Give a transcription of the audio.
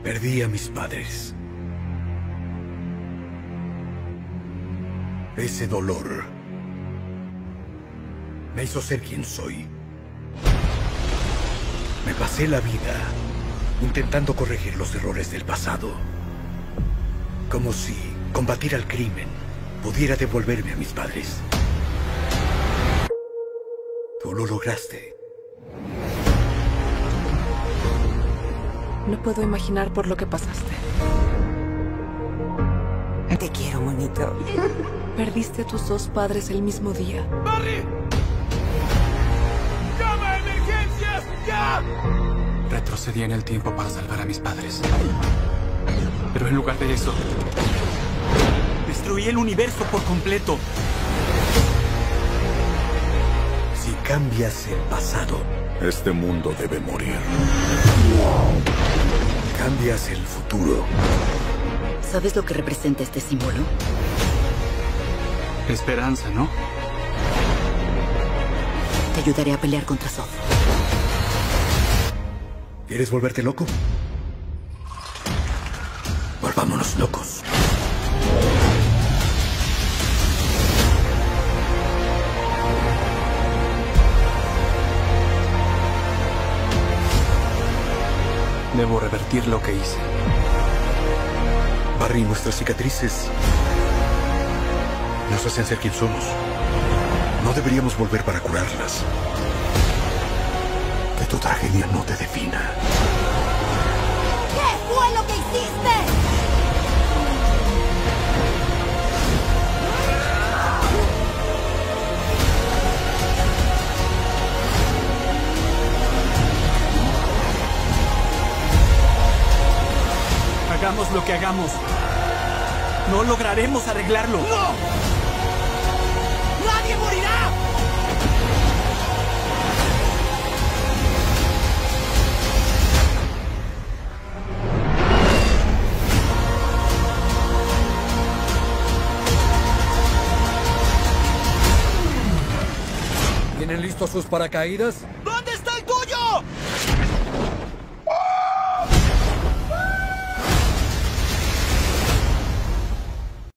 Perdí a mis padres. Ese dolor me hizo ser quien soy. Me pasé la vida intentando corregir los errores del pasado. Como si combatir al crimen pudiera devolverme a mis padres. Tú lo lograste. No puedo imaginar por lo que pasaste. Te quiero, monito. Perdiste a tus dos padres el mismo día. ¡Barry! ¡Llama a emergencias! ¡Ya! Retrocedí en el tiempo para salvar a mis padres. Pero en lugar de eso, destruí el universo por completo. Si cambias el pasado, Este mundo debe morir. cambias el futuro. ¿Sabes lo que representa este símbolo? Esperanza, ¿no? Te ayudaré a pelear contra Zod. ¿Quieres volverte loco? Volvámonos locos. Debo revertir lo que hice. Barry, nuestras cicatrices nos hacen ser quien somos. No deberíamos volver para curarlas. Que tu tragedia no te defina. ¿Qué fue lo que hiciste? Hagamos lo que hagamos, no lograremos arreglarlo. ¡No! ¡Nadie morirá! ¿Tienen listos sus paracaídas? ¡No!